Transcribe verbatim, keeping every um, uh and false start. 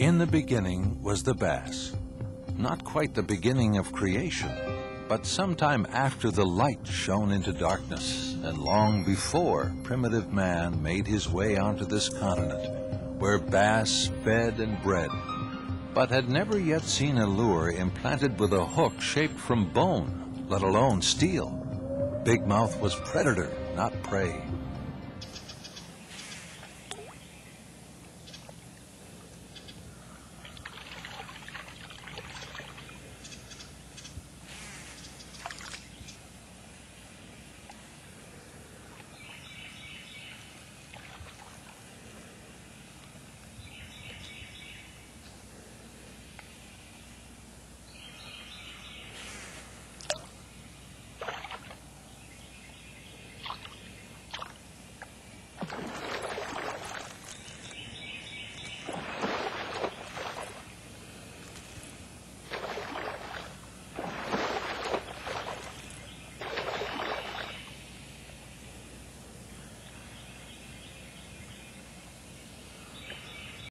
In the beginning was the bass. Not quite the beginning of creation, but sometime after the light shone into darkness, and long before primitive man made his way onto this continent, where bass fed and bred, but had never yet seen a lure implanted with a hook shaped from bone, let alone steel. Big Mouth was predator, not prey.